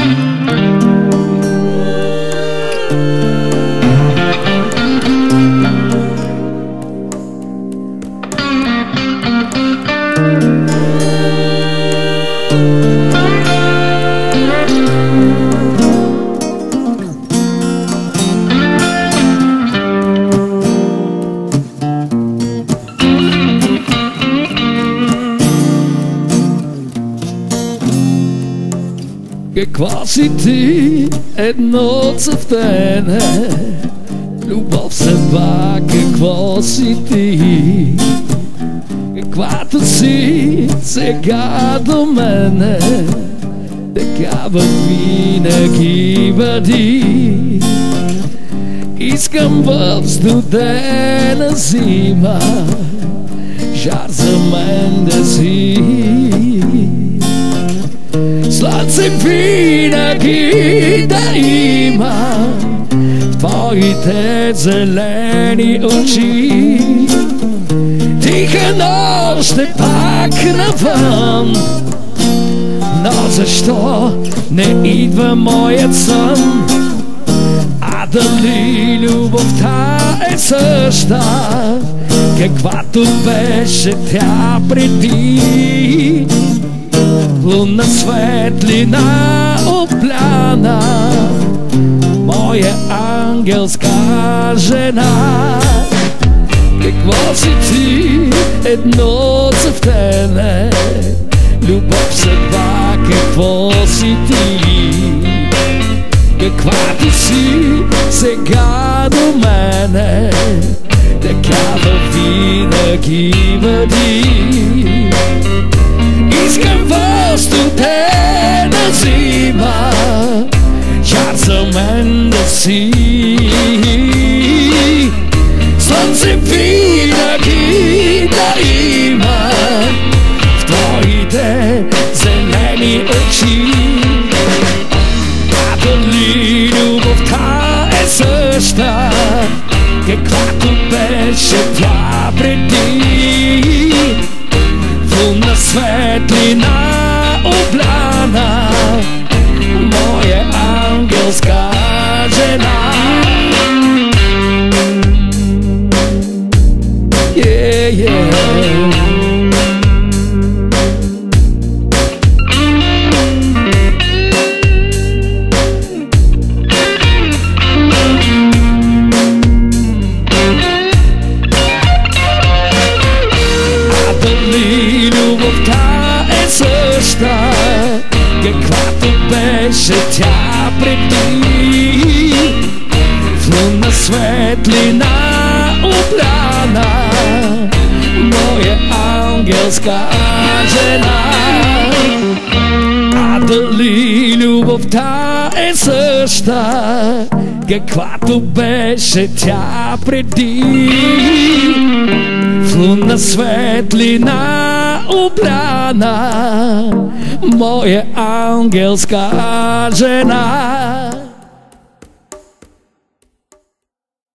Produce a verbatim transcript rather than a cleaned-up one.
Какво си ти, едно цъфтене, любов, съдба, какво си ти? Каквато си сега до мене, такава винаги бъди. Искам в студена зима жар за мен да си. Слънце винаги да има в твоите зелени очи. Тиха нощ е пак навън, но защо не идва моят сън? А дали любовта е съща, каквато беше тя преди? Лунна светлина опляна, моя ангелска жена. Какво си ти, едно цъфтене, любов, съдба, какво си ти? Каквато си сега до мене, такава винаги бъди. Искам в студена зима жар за мен да си. Слънце винаги да има в твоите зелени очи. А дали любовта е съща, каквато беше тя преди? Лунна светлина обляна, моя ангелска жена. Yeah, yeah. Каквато беше тя преди, в лунна светлина опляна, моя ангелска жена. А дали любовта е съща, каквато беше тя преди, в лунна светлина опляна, моя ангелска жена.